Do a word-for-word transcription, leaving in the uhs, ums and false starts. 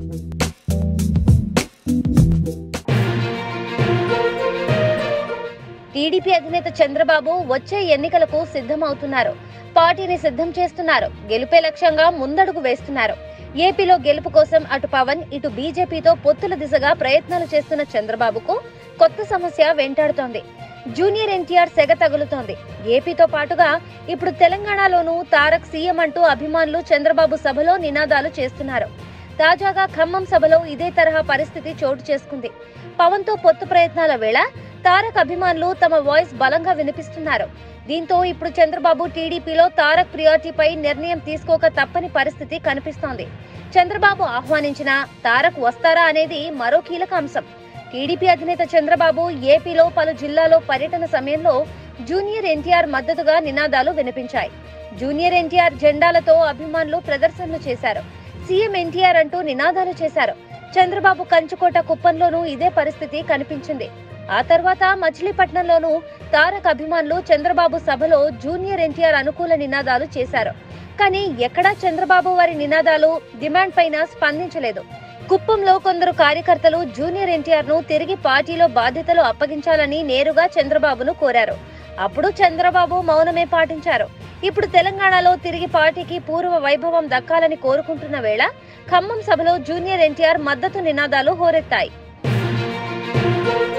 TDP అధినేత చంద్రబాబు వచ్చే ఎన్నికలకు సిద్ధమవుతున్నారు. పార్టీని సిద్ధం చేస్తున్నారు. గెలుపే లక్ష్యంగా ముందడుగు వేస్తున్నారు. ఏపీలో గెలుపు కోసం అటు పవన్ ఇటు బీజేపీతో పొత్తుల దిశగా ప్రయత్నాలు చేస్తున్న చంద్రబాబుకు కొత్త సమస్య వెంటాడుతోంది. జూనియర్ ఎన్టీఆర్ సెగ తగులుతోంది. ఏపీతో పాటుగా ఇప్పుడు తెలంగాణలోనూ తారక్ సీఎం అంటూ అభిమానులు చంద్రబాబు సభలో నినాదాలు చేస్తున్నారు. తాజాగా ఖమ్మం సభలో ఇదే తరహా పరిస్థితి చోటు చేసుకుంది. పవన్ తో పొత్తు ప్రయత్నాల వేళ తారక్ అభిమానులు తమ వాయిస్ బలంగా వినిపిస్తున్నారు. దీంతో ఇప్పుడు చంద్రబాబు టీడీపీలో తారక్ ప్రియారిటీపై నిర్ణయం తీసుకోక తప్పని పరిస్థితి కనిపిస్తోంది. చంద్రబాబు ఆహ్వానించినా తారక్ వస్తారా అనేది మరో కీలక అంశం. టీడీపీ అధినేత చంద్రబాబు ఏపీలో పలు జిల్లాలో పర్యటన సమయంలో జూనియర్ ఎన్టీఆర్ మద్దతుగా నినాదాలు వినిపించాయి. జూనియర్ ఎన్టీఆర్ జెండాలతో అభిమానులు ప్రదర్శనలు చేశారు. సీఎం ఎన్టీఆర్ అంటూ నినాదాలు చేశారు. చంద్రబాబు కంచుకోట కుప్పంలోనూ ఇదే పరిస్థితి కనిపించింది. ఆ తర్వాత మచిలీపట్నంలోనూ తారక్ అభిమానులు చంద్రబాబు సభలో జూనియర్ ఎన్టీఆర్ అనుకూల నినాదాలు చేశారు. కానీ ఎక్కడా చంద్రబాబు వారి నినాదాలు, డిమాండ్ పైన స్పందించలేదు. కుప్పంలో కొందరు కార్యకర్తలు జూనియర్ ఎన్టీఆర్ ను తిరిగి పార్టీలో బాధ్యతలు అప్పగించాలని నేరుగా చంద్రబాబును కోరారు. అప్పుడు చంద్రబాబు మౌనమే పాటించారు. ఇప్పుడు తెలంగాణలో తిరిగి పార్టీకి పూర్వ వైభవం దక్కాలని కోరుకుంటున్న వేళ ఖమ్మం సభలో జూనియర్ ఎన్టీఆర్ మద్దతు నినాదాలు హోరెత్తాయి.